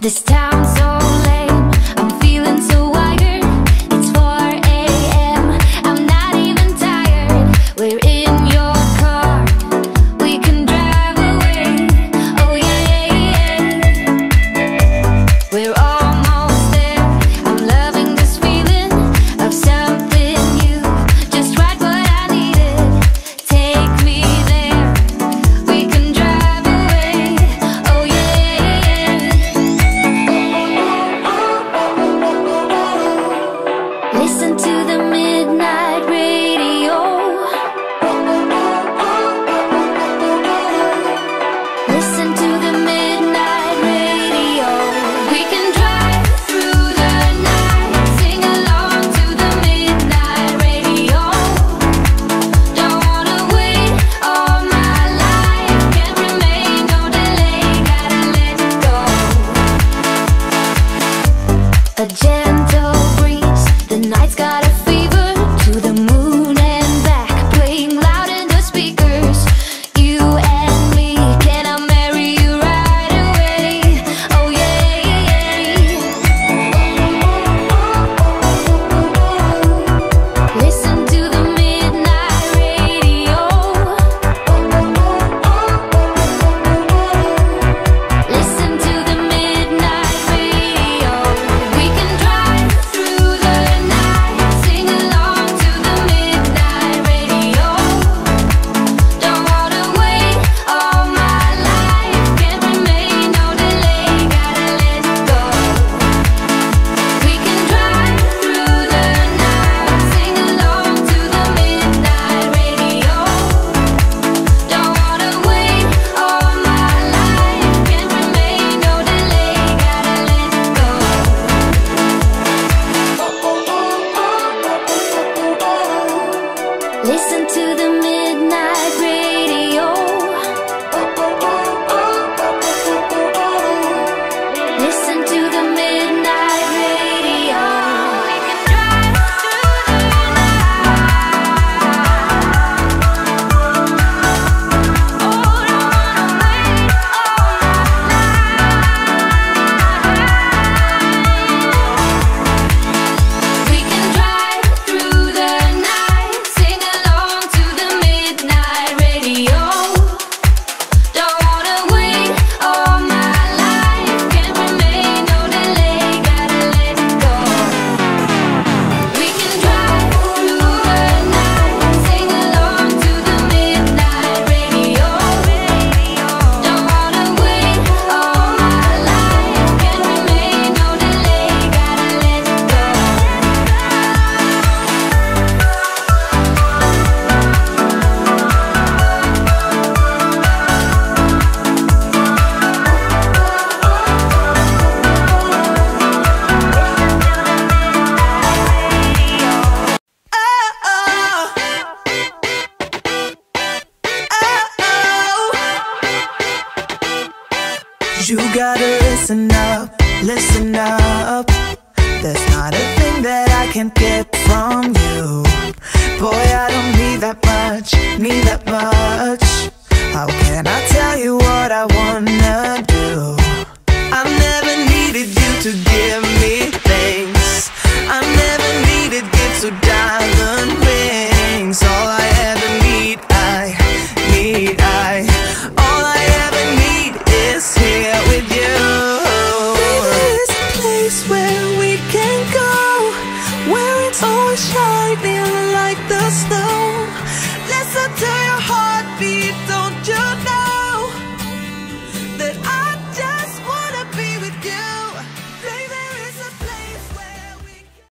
This town's so lame, I'm feeling so wired. It's 4 AM, I'm not even tired. We're in your car, we can drive away. Oh yeah, we're almost there. I'm loving this feeling of something new, just right what I needed. Take me there, we can drive away. Oh yeah. Listen to the midnight radio. Listen to the midnight radio. We can drive through the night, sing along to the midnight radio. Don't wanna wait all my life, can't remain, no delay, gotta let go. A gentle breeze, the night's got a fever. To the moon and back, playing loud in the speakers. You and me, can I marry you right away? Oh yeah. Listen to the midnight radio. Listen to the midnight radio. We can drive through the night, sing along to the midnight radio. Don't wanna wait all my life, can't remain, no delay, gotta let go. We can drive through the night, sing along to the midnight radio. Don't wanna wait all my life, can't remain, no delay, gotta let go. Listen to the midnight radio. Listen to the midnight radio. We can drive through the night. Oh, don't wanna wait all my life. We can drive through the night, sing along to the midnight radio. Don't wanna wait all my life, can't remain, no delay, gotta let go. We can drive through the night, sing along to the midnight radio. Don't wanna wait all my life, can't remain, no delay, gotta let go. You gotta listen up, listen up. There's not a thing that I can't get from you. Boy, I don't need that much, need that much. How can I tell you what I wanna do? I've never needed you to give me